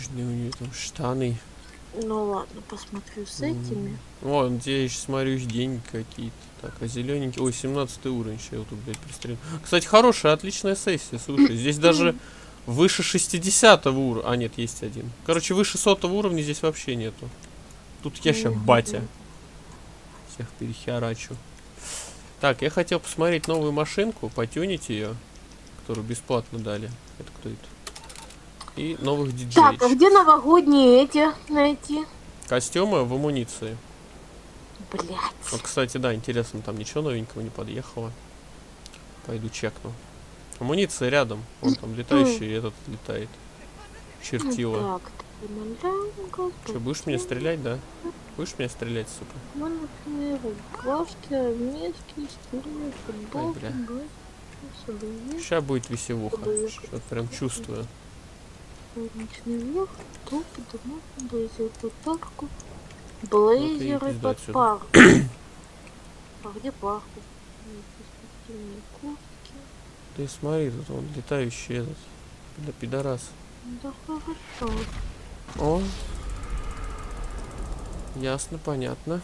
Нужны у нее там штаны. Ну ладно, посмотрю с этими. Вон, где я еще смотрю, деньги какие-то. Так, а зелененький. Ой, 17 уровень. Сейчас я вот тут, блядь, пристрелю. Кстати, хорошая, отличная сессия. Слушай, здесь даже выше 60 уровня. А, нет, есть один. Короче, выше 100 уровня здесь вообще нету. Тут я сейчас батя. Всех перехерачу. Так, я хотел посмотреть новую машинку, потюнить ее, которую бесплатно дали. Это кто это? И новых диджеев. Так, а где новогодние эти найти? Костюмы в амуниции. Блять. Вот, кстати, да, интересно, там ничего новенького не подъехало. Пойду чекну. Амуниция рядом. Вон там летающий этот летает. Чертила. Так, Че, будешь мне стрелять, да? Будешь меня стрелять, сука? ну, например, рубашки, армейские, стильные, футболки, Сейчас будет веселуха. Что-то прям чувствую. солнечный верх, топы, домов, блейзер под парку, блейзеры под парку. А где парку? Спортивные куртки. Ты смотри, тут он летающий этот. Да пидорас. Да хорошо. О. Ясно, понятно.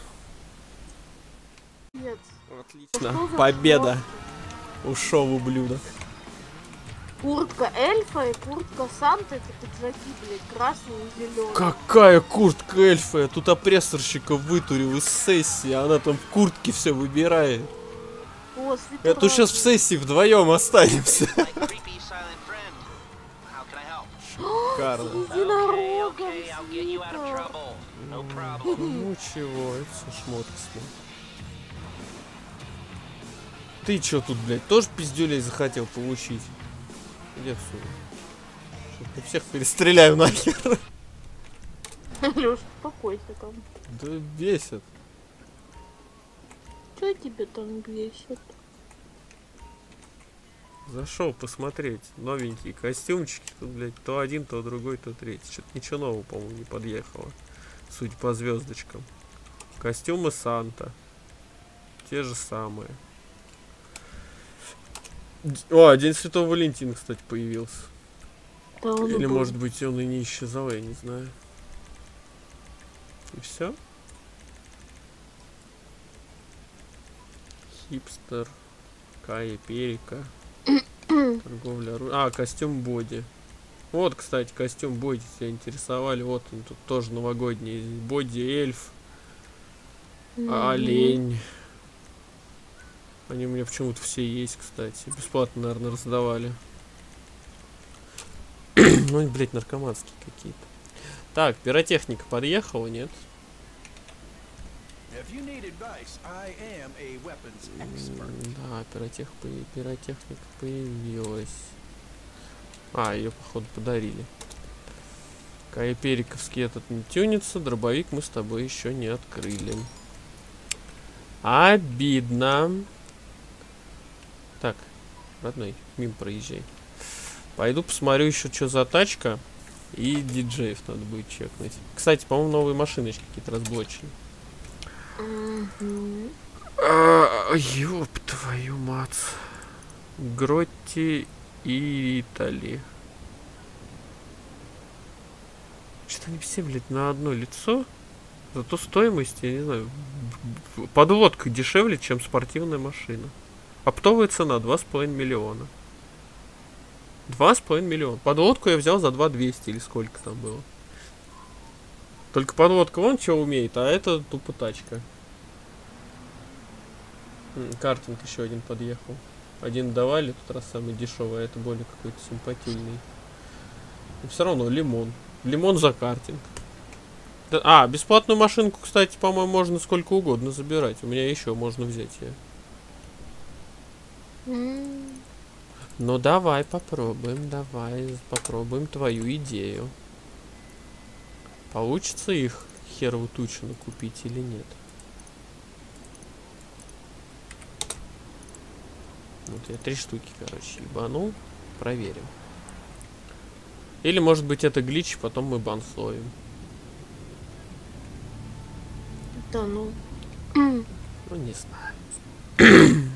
Нет. Отлично. Победа. Ушел ублюдок. Куртка эльфа и куртка Санты, это пиджаки, блядь, красные и зеленые. Какая куртка эльфа? Я тут опрессорщика вытурил из сессии, она там в куртке все выбирает. О, Я тут сейчас в сессии вдвоем останемся. Шикарно. Ну чего, это все шмотки. Ты чё тут, блядь, тоже пиздюлей захотел получить? Иди отсюда. Я всех перестреляю нахер. Лёш, успокойся там. Да бесит. Чё тебе там бесит? Зашел посмотреть. Новенькие костюмчики. Тут, блядь, то один, то другой, то третий. Что-то ничего нового, по-моему, не подъехало. Судя по звездочкам. Костюмы Санта. Те же самые. О, День Святого Валентина, кстати, появился. Да он Или, был. может быть, он и не исчезал, я не знаю. И все? Хипстер. Кая Перика. Торговля оружием. А, костюм Боди. Вот, кстати, костюм Боди тебя интересовали. Вот он тут тоже новогодний. Боди эльф. Олень. Они у меня почему-то все есть, кстати. Бесплатно, наверное, раздавали. Ну, блять, наркоманские какие-то. Так, пиротехника подъехала, нет? Да, пиротехника появилась. А, ее, походу, подарили. Кайпериковский этот не тюнится. Дробовик мы с тобой еще не открыли. Обидно. Так, родной, мимо проезжай. Пойду посмотрю еще, что за тачка. И диджеев надо будет чекнуть. Кстати, по-моему, новые машиночки какие-то разблочены. Ёб твою мать. Гротти и Итали. Что-то они все, блядь, на одно лицо. Зато стоимость, я не знаю, подводка дешевле, чем спортивная машина. Оптовая цена 2,5 миллиона. 2,5 миллиона. Подводку я взял за 2,200 или сколько там было. Только подводка вон что умеет, а это тупо тачка. Картинг еще один подъехал. Один давали, тут раз самый дешевый, а это более какой-то симпатичный. Но все равно лимон. Лимон за картинг. Да, а, бесплатную машинку, кстати, по-моему, можно сколько угодно забирать. У меня еще можно взять ее. Ну давай попробуем, попробуем твою идею. Получится их херову тучу накупить или нет? Вот я 3 штуки, короче, ебанул. Проверим. Или может быть это глич, потом мы бан словим. Да ну. Ну не знаю.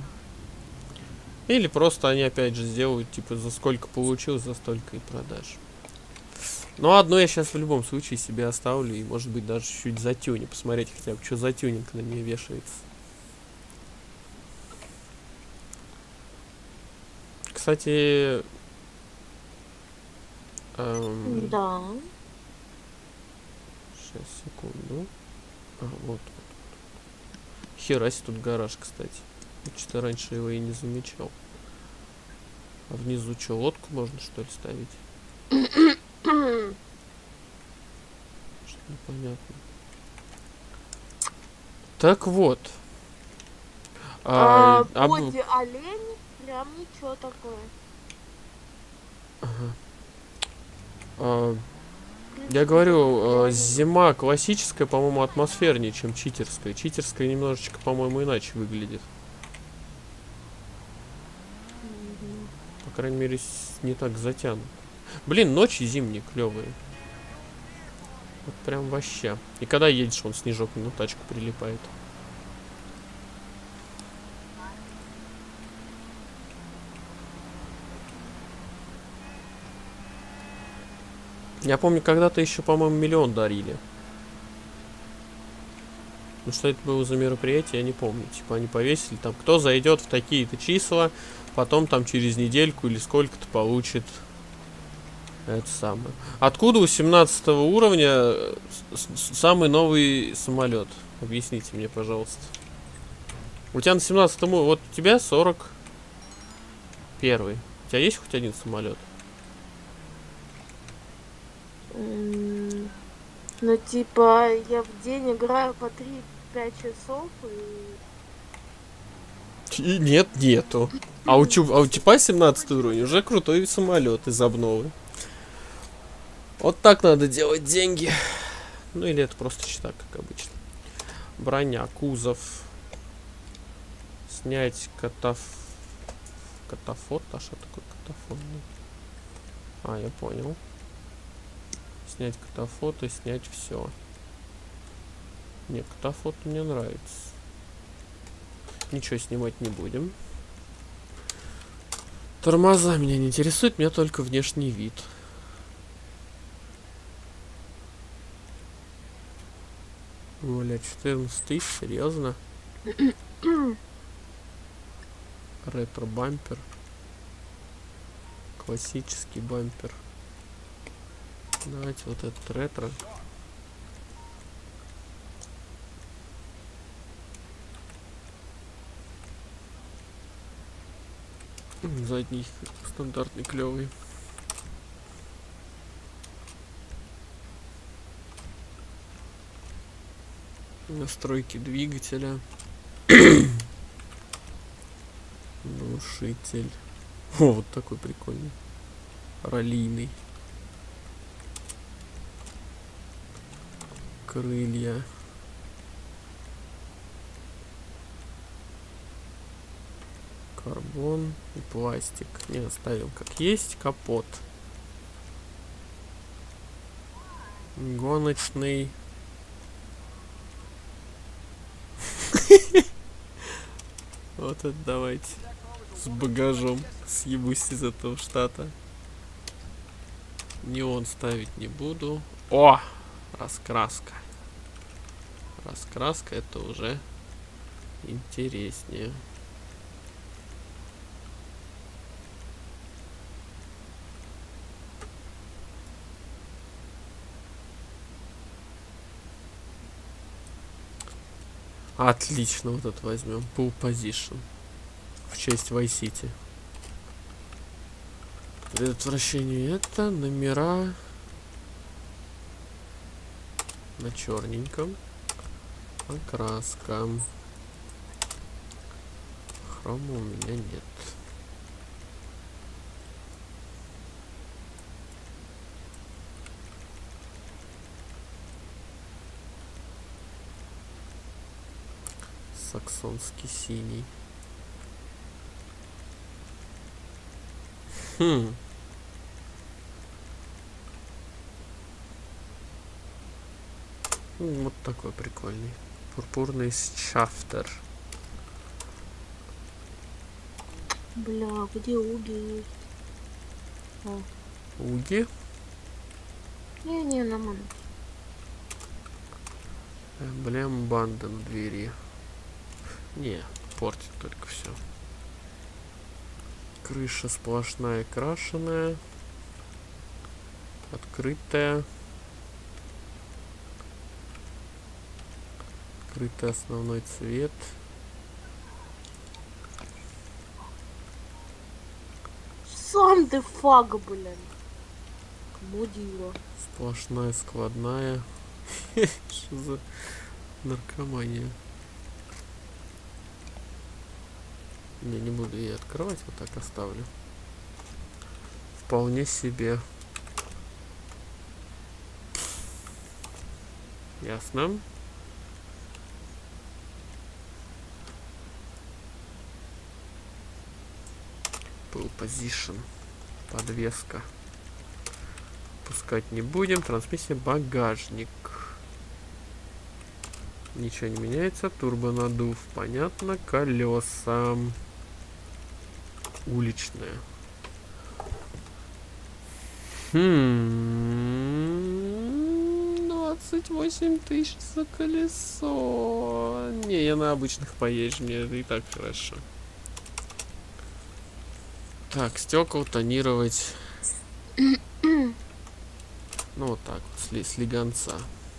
Или просто они опять же сделают, типа, за сколько получил, за столько и продашь. Но одно я сейчас в любом случае себе оставлю. И может быть даже чуть затюню. Посмотреть хотя бы, что за тюнинг на ней вешается. Кстати... Да. Сейчас, секунду. Вот. Хера себе тут гараж, кстати. Что-то раньше его и не замечал. А внизу что, лодку можно, что ли, ставить? Что-то непонятно. Так вот. Боди олень, прям ничего такое. Я говорю, зима классическая, по-моему, атмосфернее, чем читерская. Читерская немножечко, по-моему, иначе выглядит. По крайней мере, не так затянут. Блин, ночи зимние клевые. Вот прям вообще. И когда едешь, он снежок на тачку прилипает. Я помню, когда-то еще, по-моему, 1 000 000 дарили. Ну что это было за мероприятие, я не помню. Типа они повесили там, кто зайдет в такие-то числа, потом там через недельку или сколько-то получит это самое. Откуда у 17 уровня самый новый самолет? Объясните мне, пожалуйста. У тебя на 17 уровне, вот у тебя 41. У тебя есть хоть один самолет? Ну, типа, я в день играю по 3-5 часов И нет, нету. А у типа 17 уровень уже крутой самолет из обновы. Вот так надо делать деньги. Ну или это просто счета, как обычно. Броня, кузов. Снять катафот. А что такое катафот? А, я понял. Снять катафот и снять все. Не, катафот мне нравится. Ничего снимать не будем. Тормоза меня не интересуют, меня только внешний вид. Бля, 14 тысяч, серьезно? Ретро бампер. Классический бампер. Давайте вот этот ретро. Задний стандартный клевый. Настройки двигателя. Глушитель. О, вот такой прикольный. Раллийный. Крылья. Карбон и пластик. Не оставим как есть. Капот. Гоночный. Вот это давайте. С багажом. Съебусь из этого штата. Неон ставить не буду. О! Раскраска. Раскраска это уже интереснее. Отлично, вот это возьмем. Pole position. В честь Vice City. Предотвращение это номера на черненьком. Окраска. Хрома у меня нет. Саксонский синий. Вот такой прикольный. Пурпурный шафтер. Бля, где уги есть? Уги? Не, нормально. Эмблем банды на двери. Не, портит только все. Крыша сплошная, крашеная. Открытая. Открытый основной цвет. Сам ты фаг, блин. Мудила. Сплошная складная. Что за наркомания? Не буду ее открывать, вот так оставлю. Вполне себе. Ясно. Pole position. Подвеска. Пускать не будем. Трансмиссия, багажник. Ничего не меняется. Турбонадув. Понятно. Колеса. Уличная. 28 тысяч за колесо. Не, я на обычных поезжу. Мне и так хорошо. Так, стекол тонировать. Ну вот так вот, с легонца.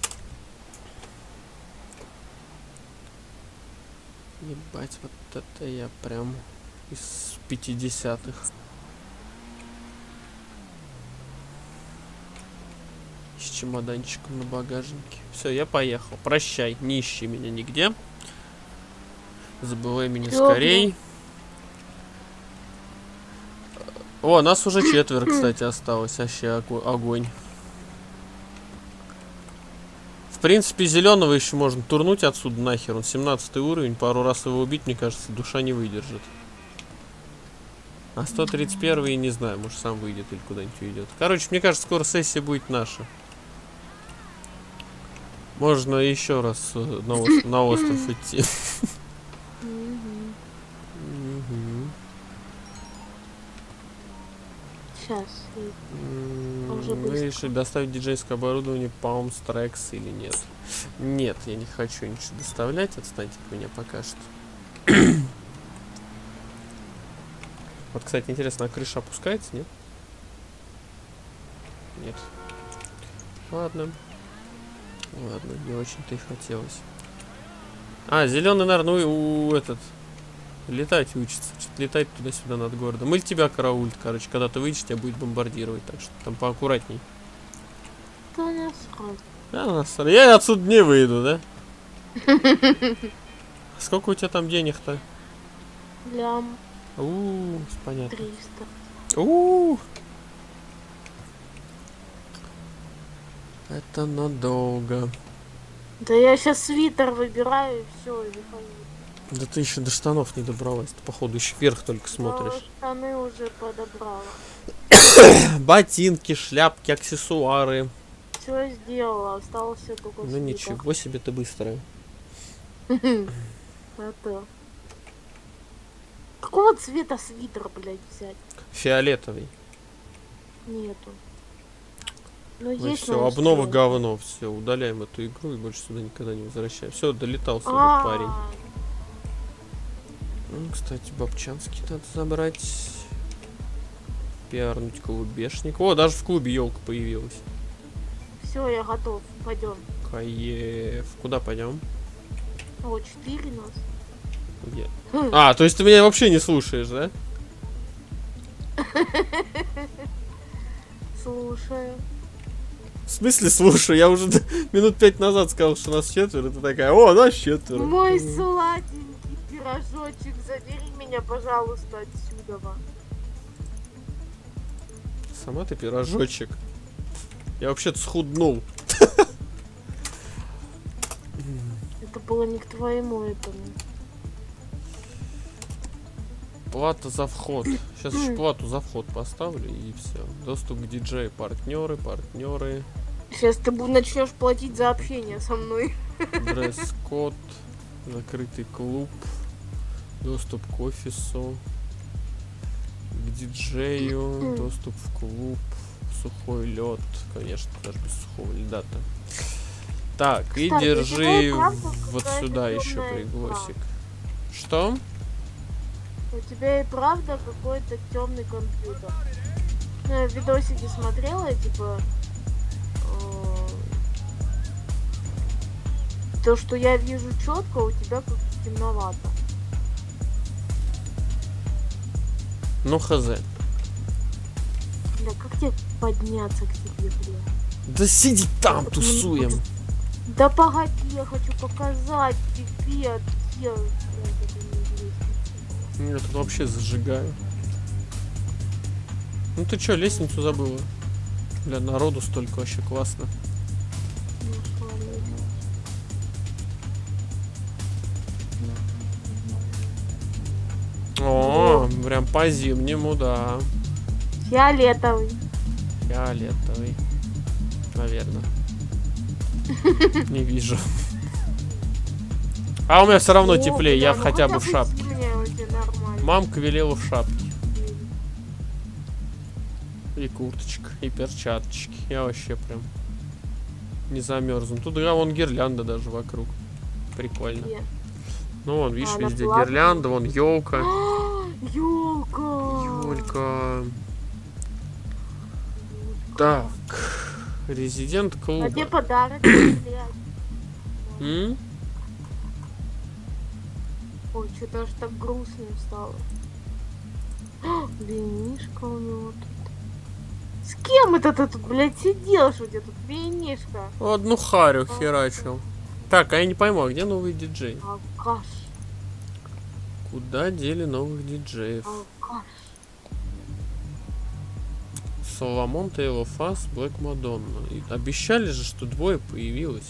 Ебать, вот это я прям из 50-х. С чемоданчиком на багажнике. Все, я поехал. Прощай, не ищи меня нигде. Забывай меня скорей. О, нас уже 4, кстати, осталось. Вообще огонь. В принципе, зеленого еще можно турнуть отсюда нахер. Он 17 уровень. Пару раз его убить, мне кажется, душа не выдержит. А 131 не знаю, может сам выйдет или куда-нибудь уйдет. Короче, мне кажется, скоро сессия будет наша. Можно еще раз на остров идти. Сейчас. Вы решили доставить диджейское оборудование Palm Tracks или нет? Нет, я не хочу ничего доставлять. Отстаньте от меня пока что. Вот, кстати, интересно, а крыша опускается, нет? Нет. Ладно. Ладно, не очень-то и хотелось. А, зеленый, наверное, этот... Летать учится. Что-то летать туда-сюда над городом. Или тебя караулит, короче. Когда ты выйдешь, тебя будет бомбардировать. Так что там поаккуратней. Да насрать. Да, насрать. Я отсюда не выйду, да? Сколько у тебя там денег-то? Лям. Понятно. 300. Это надолго. Да я сейчас свитер выбираю и все, и выхожу. Да ты еще до штанов не добралась. Ты, походу, еще вверх только смотришь. Да, штаны уже подобрала. Ботинки, шляпки, аксессуары. Все сделала, остался только Ну ничего себе ты быстрая. Это. Какого цвета свитер, блядь, взять? Фиолетовый. Нету. Ну, Ну есть, все, обнова говно. Все, удаляем эту игру и больше сюда никогда не возвращаем. Все, долетал сюда парень. Кстати, Бабчанский надо забрать. Пиарнуть клубешник. О, даже в клубе елка появилась. Все, я готов. Пойдем. Каев. Куда пойдем? О, 4 нас. Где? А, то есть ты меня вообще не слушаешь, да? Слушаю. В смысле слушаю? Я уже минут 5 назад сказал, что нас 4. Ты такая, о, нас 4. Мой сладенький пирожочек, забери меня, пожалуйста, отсюда. Сама ты пирожочек. Я вообще-то схуднул. Это было не к твоему этому. Плата за вход. Сейчас еще плату за вход поставлю и все. Доступ к диджею. Партнеры. Сейчас ты начнешь платить за общение со мной. Дресс-код. Закрытый клуб. Доступ к офису. К диджею. Доступ в клуб. Сухой лед. Конечно, даже без сухого льда-то. Так, и Кстати, держи у тебя правда вот какая-то сюда еще темная пригласик. Что? У тебя и правда какой-то темный компьютер. Ну, я видосики смотрела, типа... то, что я вижу четко, у тебя как-то темновато. Ну, хз. Бля, как тебе подняться к тебе, бля? Да сиди там, тусуем. Да погоди, я хочу показать тебе, где... Я тут вообще зажигаю. Ну ты чё, лестницу забыла? Бля, народу столько, вообще классно. О, прям по-зимнему, да. Фиолетовый. Фиолетовый. Наверное. Не вижу. А у меня все равно теплее, я хотя бы в шапке. Мамка велела в шапке. И курточка, и перчаточки. Я вообще прям не замерзну. Тут вон гирлянда даже вокруг. Прикольно. Ну вон, видишь, везде гирлянда, вон елка. Елка. Юлька. Так. Резидент клуба. А где подарок? Ой, что-то аж так грустно стало. Винишка у него тут. С кем это ты тут, блядь, сидел, что у тебя тут винишка? Одну харю херачил. Так, а я не пойму, а где новые диджеи? Алкаш. Куда дели новых диджеев? Алкаш. Соломон, Тейлор Фас, Блэк Мадонна. И обещали же, что двое появилось.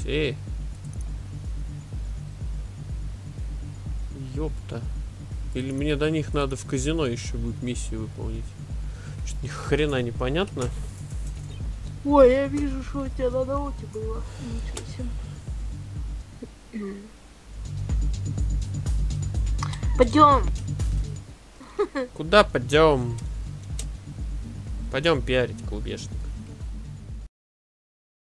Ёпта. Или мне до них надо в казино еще будет миссию выполнить. Что-то ни хрена непонятно. Ой, я вижу, что у тебя на науке было. Ничего себе. Пойдем. Куда пойдем? Пойдем пиарить клубешник.